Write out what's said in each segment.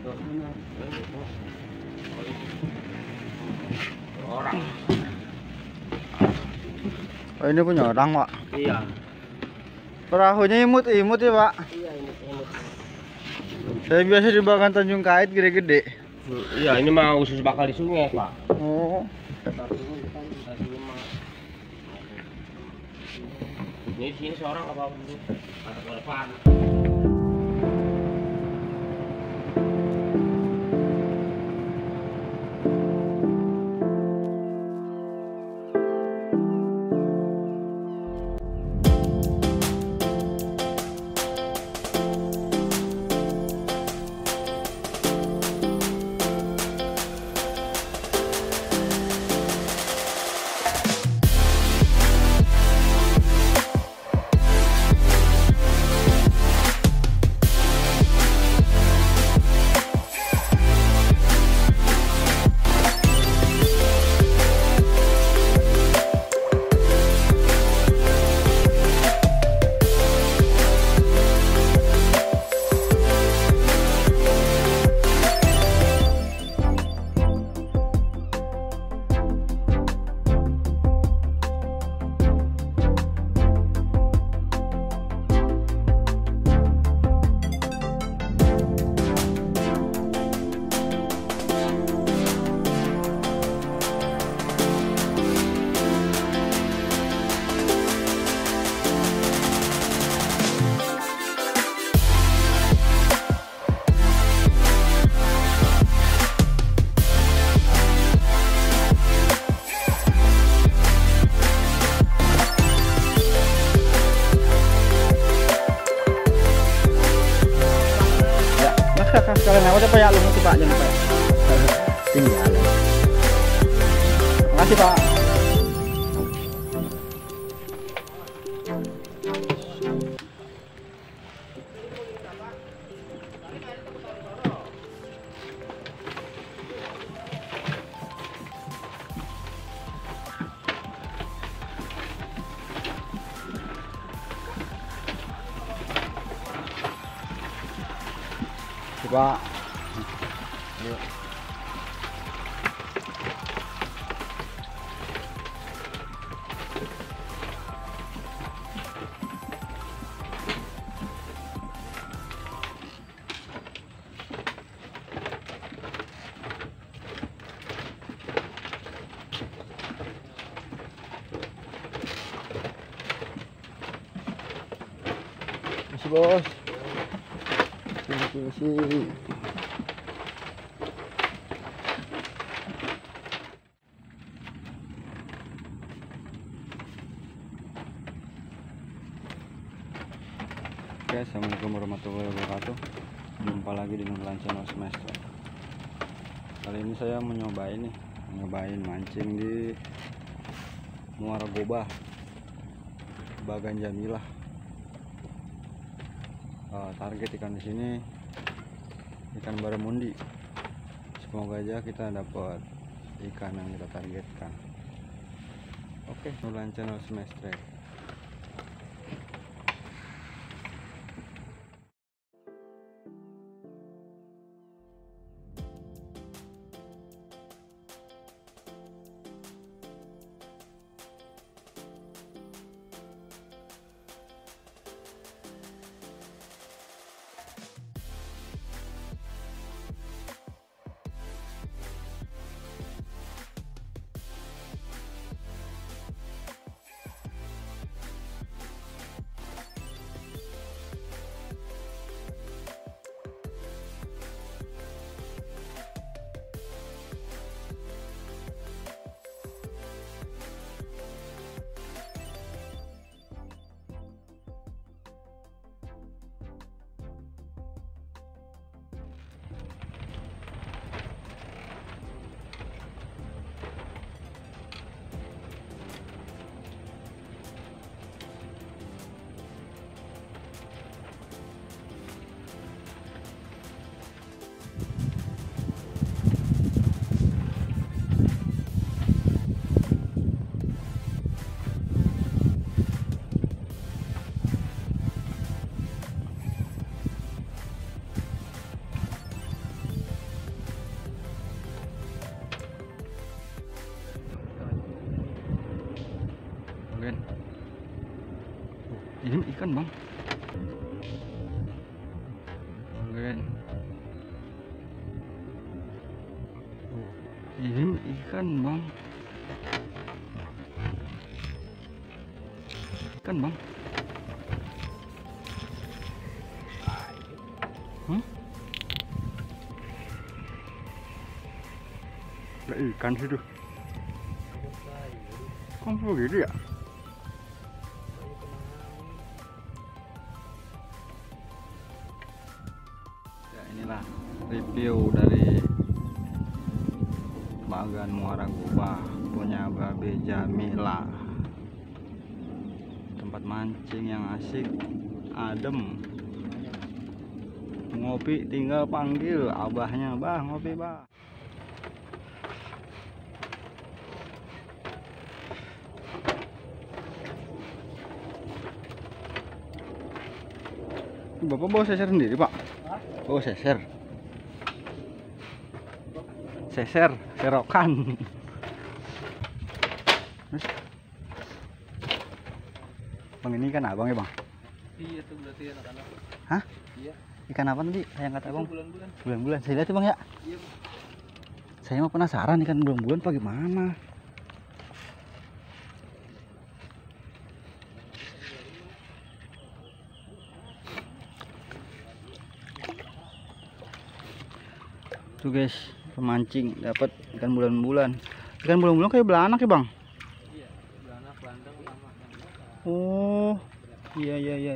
Orang. Oh, ini punya orang, Pak? Iya. Perahunya imut-imut ya, Pak? Iya, ini. Saya biasa di Bagan Tanjung Kait gede-gede. Iya, ini mah usus bakal di sungai, Pak. Oh. Ini sini seorang apa dulu? Atau ke depan. Kalian lewat apa ya lu nanti Pak, jangan Pak. Tinggal. Makasih Pak. Pak. Yuk. Masih bos. Masih. Oke, assalamualaikum warahmatullahi wabarakatuh. Jumpa lagi di Nurlan Channel Semester. Kali ini saya nyobain mancing di Muara Gobah, Bagan Jamilah. Target ikan di sini ikan barramundi. Semoga aja kita dapat ikan yang kita targetkan. Oke, Nurlan Channel Semester. ikan bang. Oke. Ini ikan bang. Ikan bang. Ada ikan situ. Kok begitu ya? Ya inilah review dari Bagan Muara Gobah punya Babe Jamila. Tempat mancing yang asik, adem. Ngopi tinggal panggil abahnya, bah ngopi bah. Bapak bawa seser sendiri pak? Bawa seser. Seser, serokan. Bang ini ikan abang ya bang? Iya tuh berarti anak-anak. Hah? Iya. Ikan apa tadi? Yang kata abang? Bulan-bulan. Bulan-bulan. Saya lihat tuh bang ya. Iya bang. Saya mah penasaran ikan bulan-bulan apa gimana? Tuh guys, pemancing dapat ikan bulan-bulan. Ikan bulan-bulan kayak belanak ya bang? Iya, belanak, bandeng sama. Oh, iya.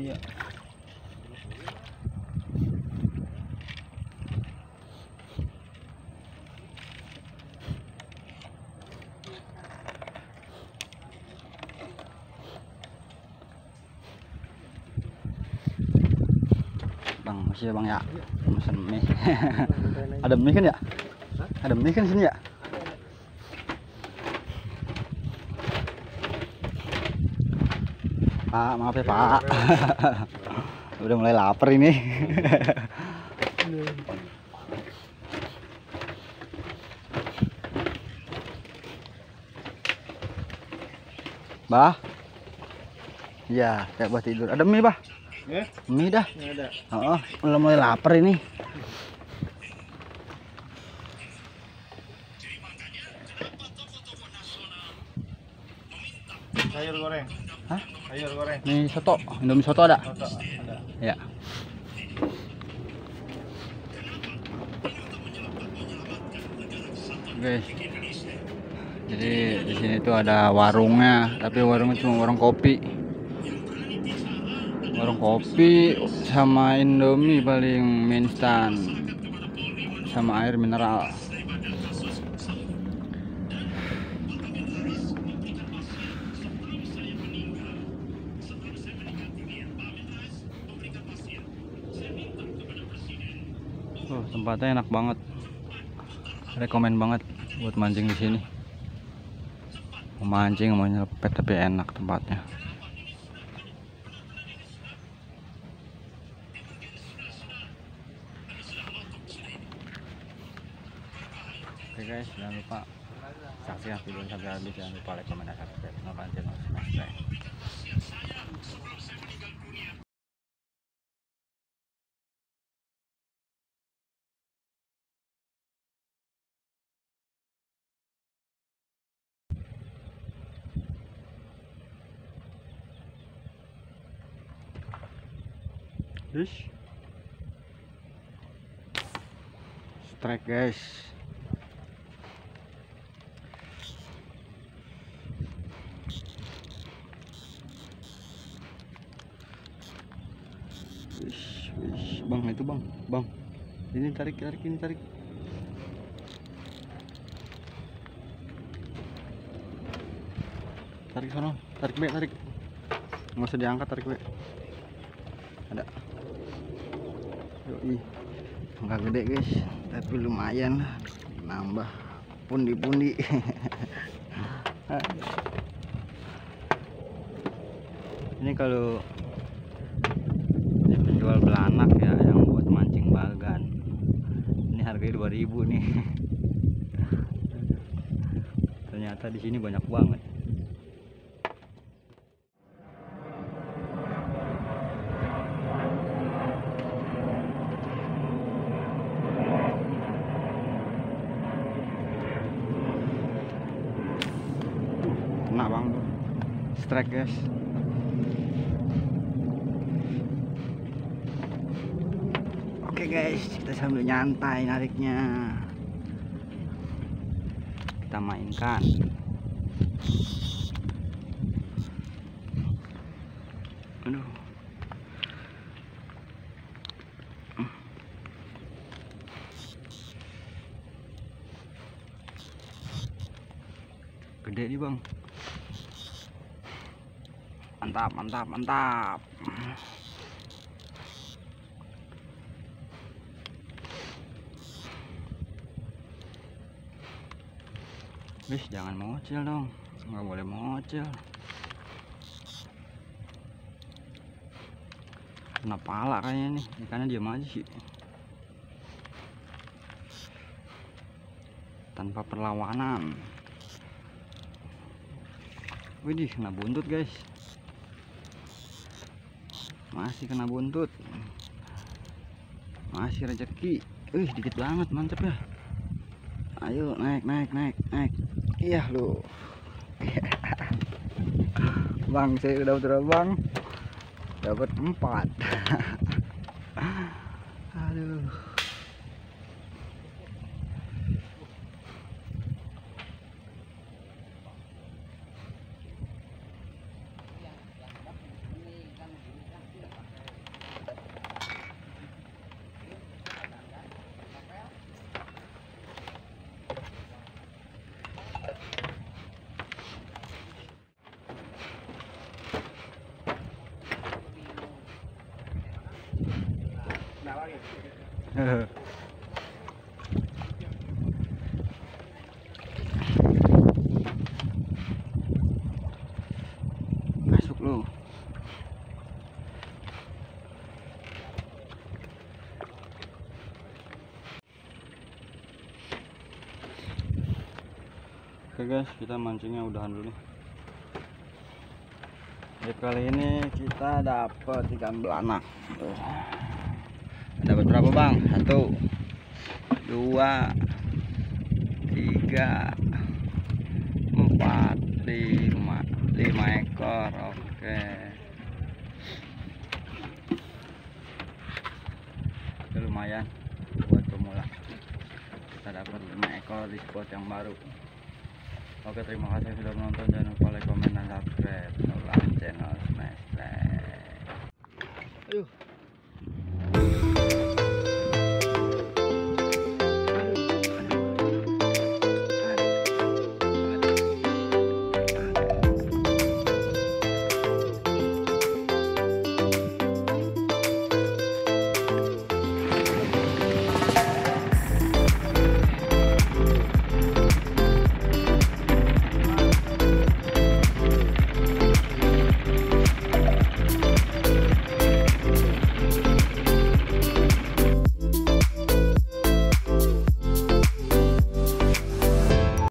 Bang, masih ya bang ya? Pesan mie. Ada mie kan ya? Ada mie kan sini ya? Pak, maaf ya Pak. Udah mulai lapar ini. Bah. Iya, kayak buat tidur. Ada mie, Bah? Mie dah. Ada. Oh, udah mulai lapar ini. Sayur goreng. Hah? Sayur goreng. Mie soto, Indomie soto ada? Soto ada. Ya. Guys. Jadi di sini tuh ada warungnya, tapi warungnya cuma warung kopi. Warung kopi sama Indomie paling mie instan sama air mineral. Tempatnya enak banget. Rekomen banget buat mancing di sini. Mau mancing mau nyepet tapi enak tempatnya. Oke guys, jangan lupa saksikan video sampai habis, jangan lupa like, comment, dan subscribe. Notifikasi channel subscribe. Strike guys. Bang itu bang ini tarik ini tarik sono, tarik nggak usah diangkat, tarik be. Ada. Yoi. Nggak gede guys, tapi lumayan nambah pundi-pundi. Ini kalau penjual belanak ya, yang buat mancing bagan, ini harganya 2000 nih. Ternyata di sini banyak banget. Track guys. Oke guys, kita sambil nyantai nariknya, kita mainkan. Aduh, gede nih bang. Mantap, mantap, mantap. Wih, jangan mocel dong, nggak boleh mocel. Kena pala kayaknya nih, ikannya diam aja sih. Tanpa perlawanan. Widih, kena buntut guys. Masih kena buntut. Masih rezeki. Dikit banget, mantep ya. Ayo naik, naik, naik, naik. Iya lu. Bang, saya udah terbang. Dapat 4. Aduh. Masuk lu. Oke guys, kita mancingnya udahan dulu nih. Ya, kali ini kita dapat ikan belanak. Dapat berapa bang? 1, 2, 3, 4, 5 ekor. Oke, itu lumayan buat pemula. Kita dapat 5 ekor di spot yang baru. Oke, terima kasih sudah menonton. Jangan lupa like, komen, dan subscribe channel Smash Track. Aduh.